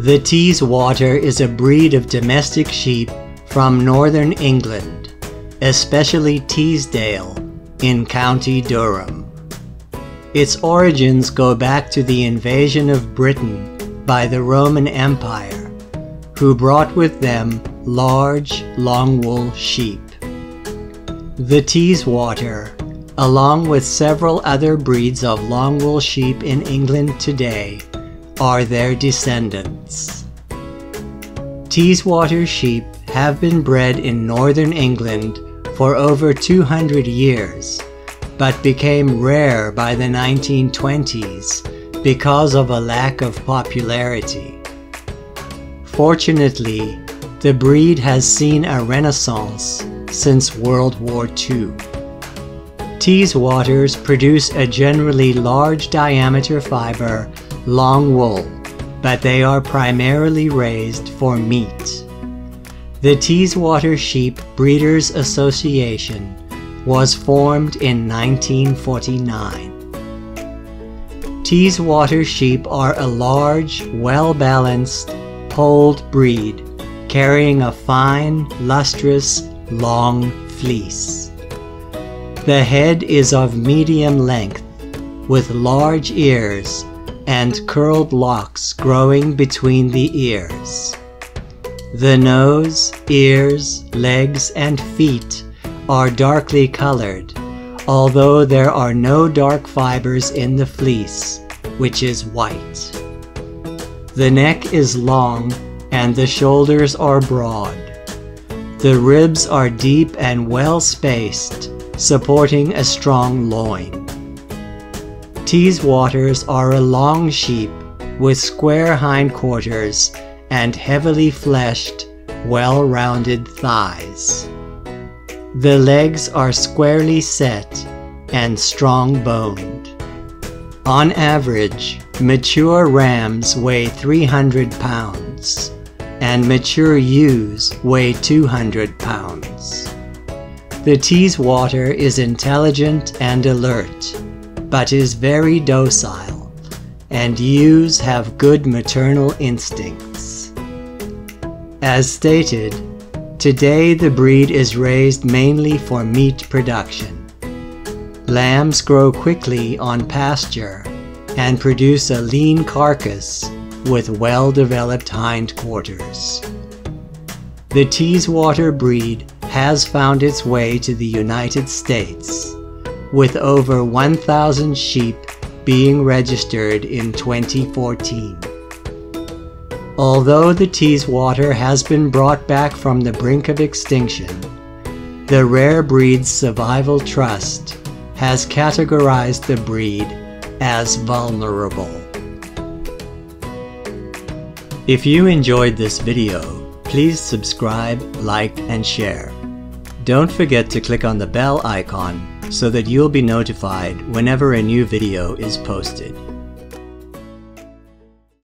The Teeswater is a breed of domestic sheep from northern England, especially Teesdale in County Durham. Its origins go back to the invasion of Britain by the Roman Empire, who brought with them large, long-wool sheep. The Teeswater, along with several other breeds of long-wool sheep in England today, are their descendants. Teeswater sheep have been bred in northern England for over 200 years, but became rare by the 1920s because of a lack of popularity. Fortunately, the breed has seen a renaissance since World War II. Teeswaters produce a generally large diameter fiber, long wool, but they are primarily raised for meat. The Teeswater Sheep Breeders Association was formed in 1949. Teeswater sheep are a large, well-balanced, polled breed, carrying a fine, lustrous, long fleece. The head is of medium length, with large ears and curled locks growing between the ears. The nose, ears, legs, and feet are darkly colored, although there are no dark fibers in the fleece, which is white. The neck is long and the shoulders are broad. The ribs are deep and well spaced, supporting a strong loin. Teeswaters are a long sheep with square hindquarters and heavily fleshed, well-rounded thighs. The legs are squarely set and strong-boned. On average, mature rams weigh 300 pounds, and mature ewes weigh 200 pounds. The Teeswater is intelligent and alert, but is very docile, and ewes have good maternal instincts. As stated, today the breed is raised mainly for meat production. Lambs grow quickly on pasture and produce a lean carcass with well-developed hindquarters. The Teeswater breed has found its way to the United States, with over 1,000 sheep being registered in 2014. Although the Teeswater has been brought back from the brink of extinction, the Rare Breeds Survival Trust has categorized the breed as vulnerable. If you enjoyed this video, please subscribe, like, and share. Don't forget to click on the bell icon so that you'll be notified whenever a new video is posted.